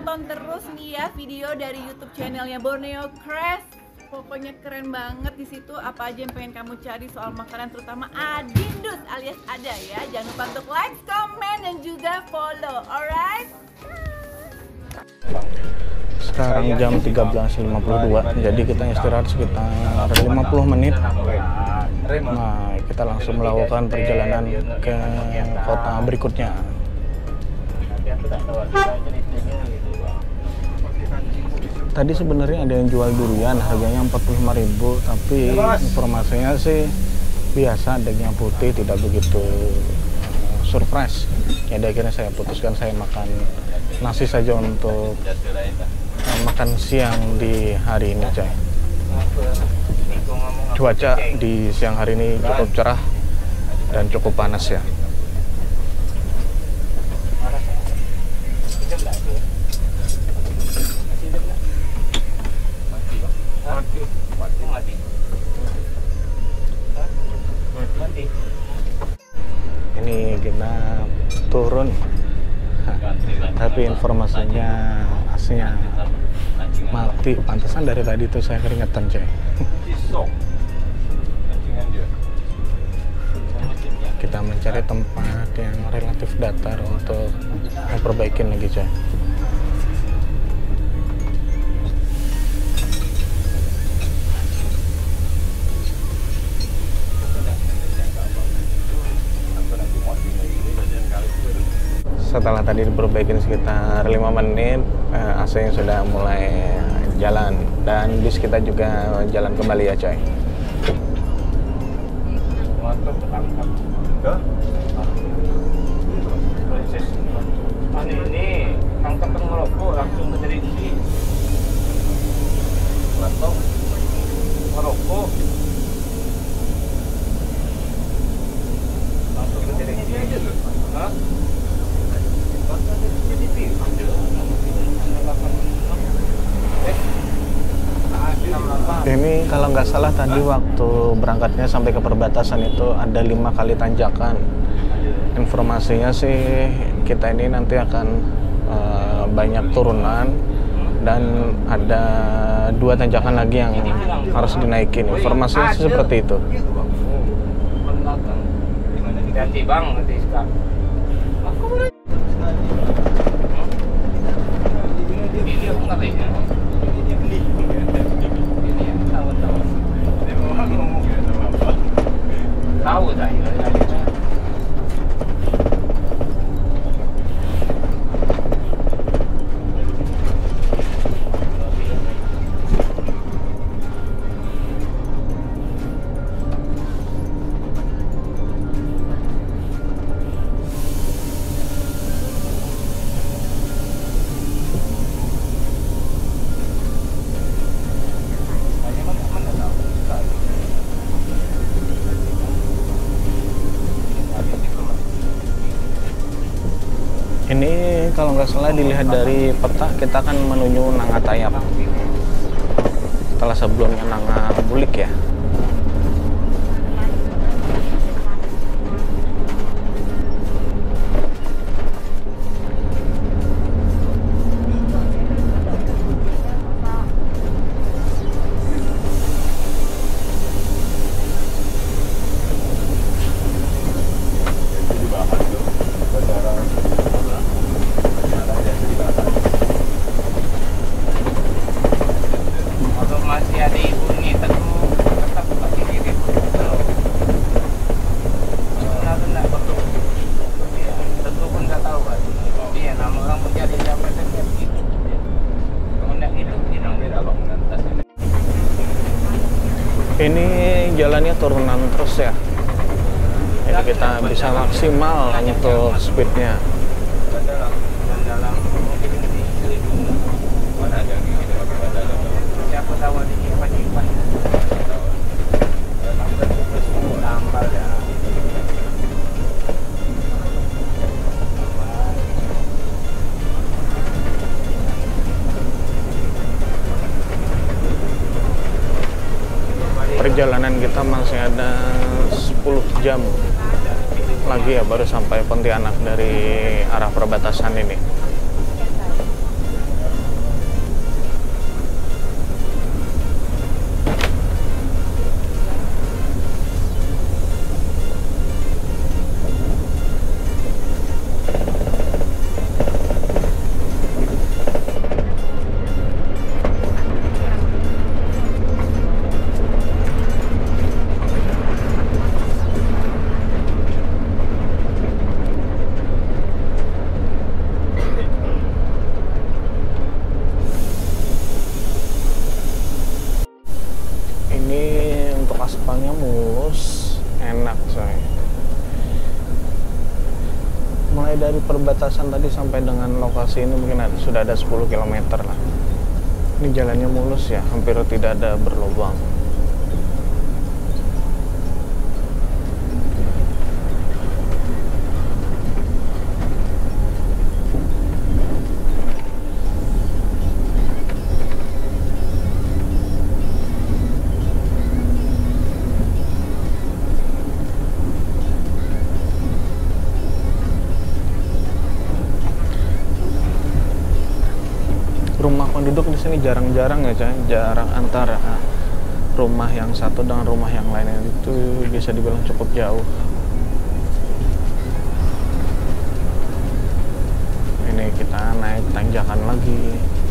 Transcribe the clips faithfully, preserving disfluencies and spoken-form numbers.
tonton terus nih ya video dari YouTube channelnya Borneo Crash. Pokoknya keren banget di situ. Apa aja yang pengen kamu cari soal makanan, terutama Adindus alias Ada ya. Jangan lupa untuk like, comment, dan juga follow. Alright? Sekarang jam tiga belas lima puluh dua, jadi kita istirahat sekitar lima puluh menit. Nah, kita langsung melakukan perjalanan ke kota berikutnya. Tadi sebenarnya ada yang jual durian, harganya empat puluh lima ribu, tapi informasinya sih biasa, dagingnya putih, tidak begitu surprise. Jadi akhirnya saya putuskan saya makan nasi saja untuk uh, makan siang di hari ini, coy. Cuaca di siang hari ini cukup cerah dan cukup panas ya. Ini kita turun, tapi informasinya aslinya mati. Pantesan dari tadi tuh saya keringetan, coy. Kita mencari tempat yang relatif datar untuk memperbaikin lagi, coy. Setelah tadi diperbaikin sekitar lima menit, A C-nya sudah mulai jalan dan bis kita juga jalan kembali ya, coy. Ini angkat ngerokok langsung dari sini. Langsung ngerokok. Langsung dari sini aja tuh. Hah? Ini kalau nggak salah tadi waktu berangkatnya sampai ke perbatasan itu ada lima kali tanjakan. Informasinya sih kita ini nanti akan uh, banyak turunan dan ada dua tanjakan lagi yang harus dinaikin. Informasinya sih seperti itu. Ganti bang nanti sekarang. Ini aku ngerti ya. Tahu dah ini. Ini kalau nggak salah dilihat dari peta, kita akan menuju Nangatayap. Setelah sebelumnya Nangabulik ya. Ini jalannya turunan terus ya, jadi kita bisa maksimal untuk speednya. Perjalanan kita masih ada sepuluh jam lagi ya, baru sampai Pontianak dari arah perbatasan ini. mulai dari perbatasan tadi sampai dengan lokasi ini mungkin ada, sudah ada sepuluh kilometer lah. Ini jalannya mulus ya, hampir tidak ada berlubang. Rumah penduduk di sini jarang-jarang ya, Cah. Jarang antara rumah yang satu dengan rumah yang lainnya itu bisa dibilang cukup jauh. Ini kita naik tanjakan lagi.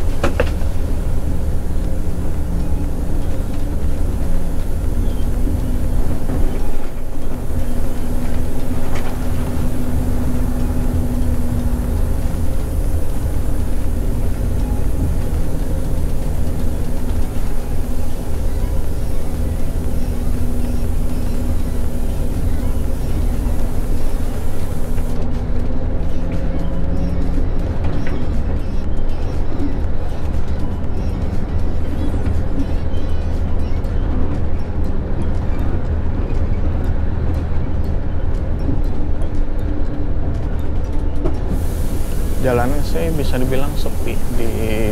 Jalanan sih bisa dibilang sepi di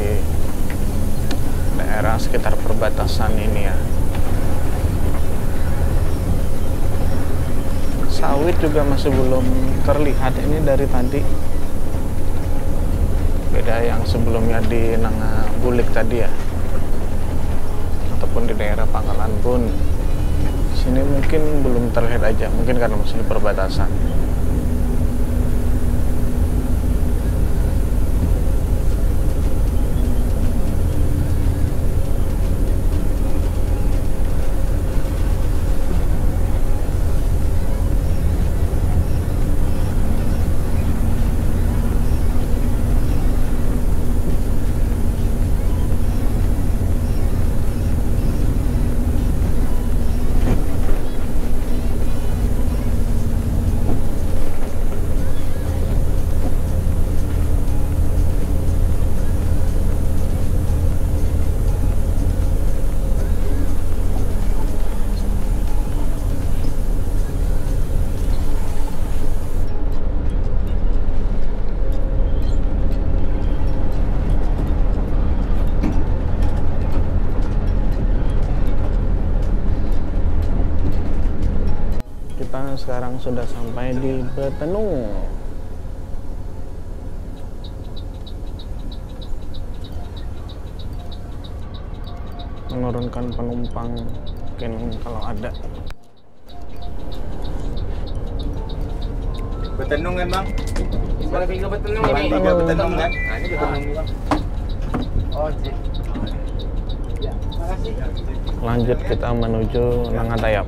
daerah sekitar perbatasan ini ya. Sawit juga masih belum terlihat ini dari tadi. Beda yang sebelumnya di Nanga Bulik tadi ya. Ataupun di daerah Pangkalan pun. Sini mungkin belum terlihat aja, mungkin karena masih di perbatasan. Sekarang sudah sampai di Betenung. Menurunkan penumpang mungkin kalau ada. Betenung kan bang? Sekolah tiga Betenung ini. Betenung. Tiga Betenung kan? Nah ini Betenung nih bang. Oh sih. Ya, makasih. Lanjut kita menuju Nangatayap.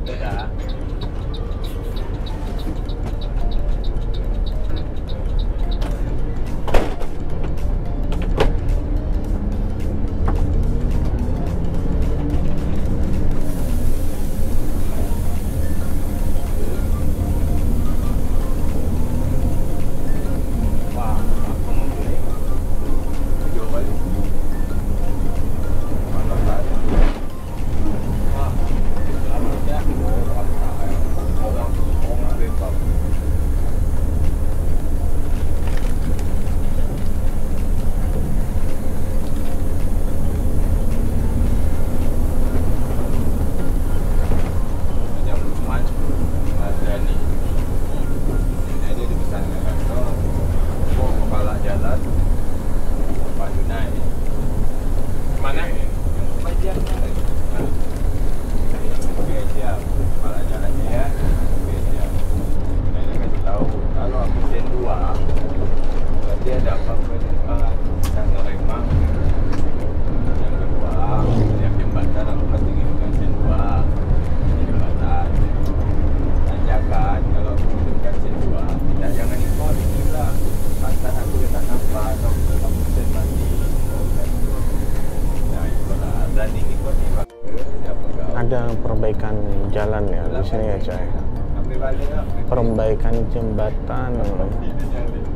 Ada perbaikan jalan ya di sini ya, Cai. Perbaikan jembatan.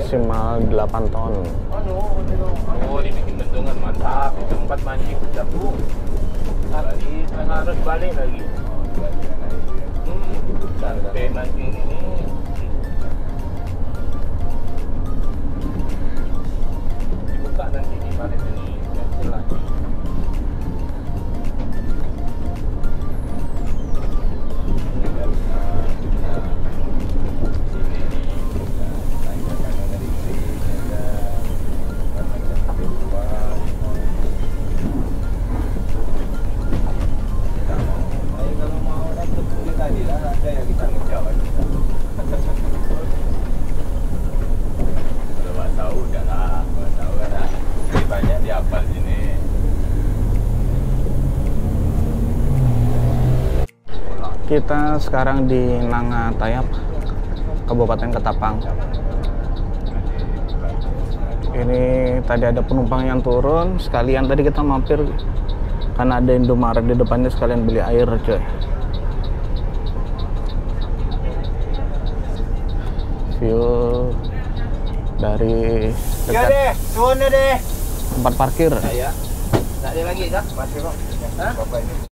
maksimal delapan ton. Oh, dibikin bendungan mantap. Tempat mancing dapur. Tadi kan harus balik lagi. Hmm, sampai mancing ini. Dibuka nanti di balik ini. Cancel lagi. Kita sekarang di Nangatayap, Kabupaten Ketapang. Ini tadi ada penumpang yang turun, sekalian tadi kita mampir karena ada Indomaret di depannya, sekalian beli air, coy. View dari Ya dekat deh, suara deh. tempat parkir. Ya. Tak ada lagi tak? Masih kok. Hah? Bapak ini.